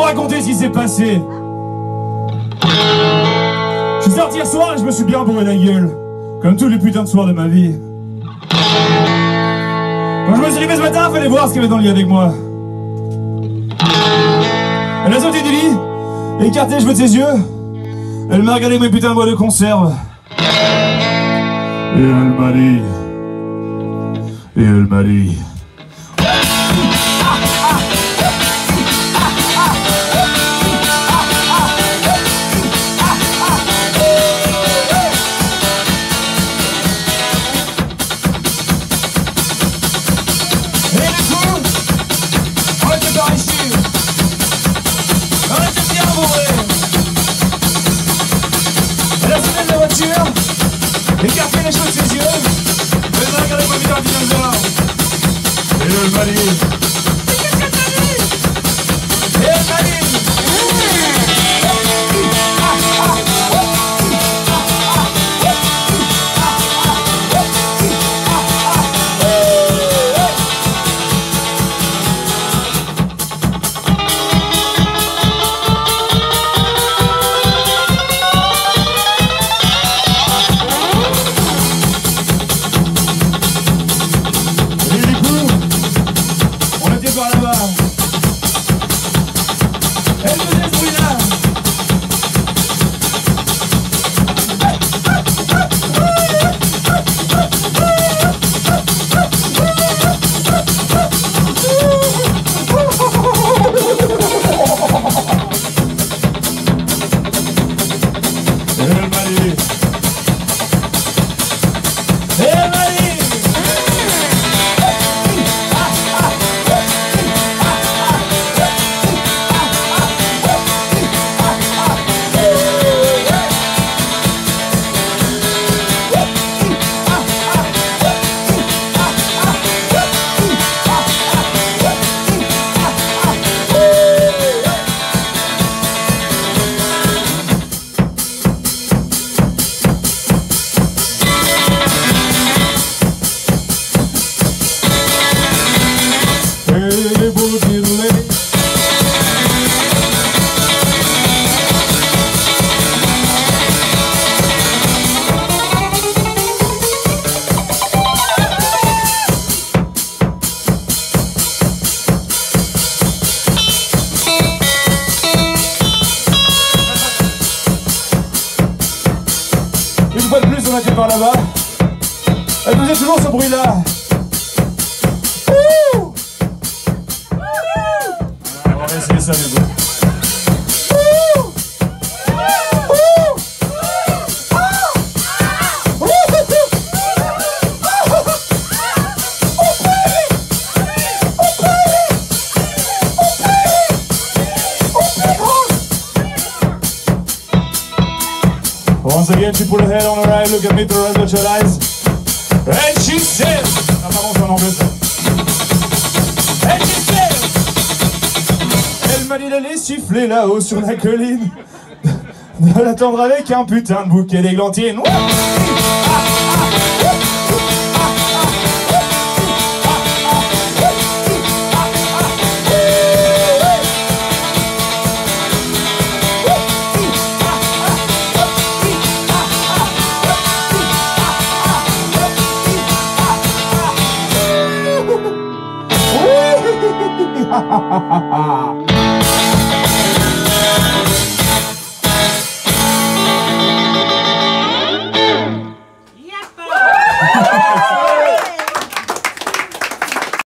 raconter ce qui s'est passé. Je suis sorti hier soir et je me suis bien bourré la gueule. Comme tous les putains de soirs de ma vie. Quand je me suis levé ce matin, il fallait voir ce qu'il y avait dans le lit avec moi. Elle a sauté du lit, écarté les cheveux de ses yeux. Elle m'a regardé mes putains de bois de conserve. Et elle m'a dit... Et elle m'a dit... Écarté les cheveux de ses yeux, elle m'a regardé ma vie d'un dinosaure. Et elle m'a dit... Mais qu'est-ce que t'as dit? Et elle m'a dit... Par là-bas. Elle faisait ce bruit-là. Elle m'a dit... Elle m'a dit... Une fois de plus, on a été par là-bas. Elle faisait toujours ce bruit-là. On va essayer ça, les gars. Once again, she put her head on her right, look at me through her bloodshot eyes. And she said... Ah, pardon, c'est en anglais, ça. And she said... Elle m'a dit d'aller siffler là-haut sur la colline. De l'attendre avec un putain de bouquet d'églantines. Yappa!